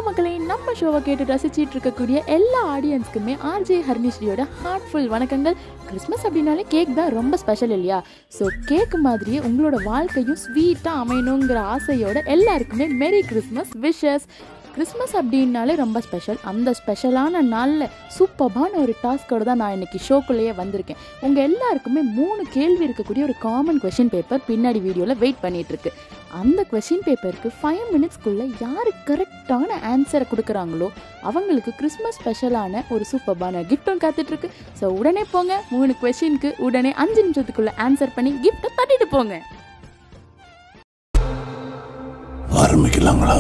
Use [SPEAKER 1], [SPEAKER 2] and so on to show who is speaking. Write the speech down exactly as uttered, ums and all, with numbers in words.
[SPEAKER 1] மக்களே, நம்ம ஷோவை கேட்டு ரசிச்சிட்டு இருக்கக்கூடிய எல்லா ஆடியன்ஸ்க்குமே ஆர்ஜே ஹர்னிஸ்ரீயோட ஹார்ட்ஃபுல் வணக்கங்கள். கிறிஸ்மஸ் அப்படின்னாலே கேக் தான் ரொம்ப ஸ்பெஷல் இல்லையா? ஸோ கேக் மாதிரியே உங்களோட வாழ்க்கையும் ஸ்வீட்டாக அமையணுங்கிற ஆசையோட எல்லாருக்குமே மெரி கிறிஸ்மஸ் விஷஸ். கிறிஸ்மஸ் அப்படின்னாலே ரொம்ப ஸ்பெஷல். அந்த ஸ்பெஷலான நாளில் சூப்பர்பான ஒரு டாஸ்கோடு தான் நான் இன்றைக்கி ஷோக்குள்ளேயே வந்திருக்கேன். உங்கள் எல்லாருக்குமே மூணு கேள்வி இருக்கக்கூடிய ஒரு காமன் கொஷின் பேப்பர் பின்னாடி வீடியோவில் வெயிட் பண்ணிகிட்ருக்கு. அந்த கொஷின் பேப்பருக்கு ஃபைவ் மினிட்ஸ்க்குள்ளே யார் கரெக்டான ஆன்சரை கொடுக்குறாங்களோ அவங்களுக்கு கிறிஸ்மஸ் ஸ்பெஷலான ஒரு சூப்பர்பான கிஃப்ட்டும் காத்துட்ருக்கு. ஸோ உடனே போங்க, மூணு கொஷினுக்கு உடனே அஞ்சு நிமிஷத்துக்குள்ளே ஆன்சர் பண்ணி கிஃப்ட்டை தட்டிட்டு போங்க.
[SPEAKER 2] ஆரம்பிக்கலாங்களா?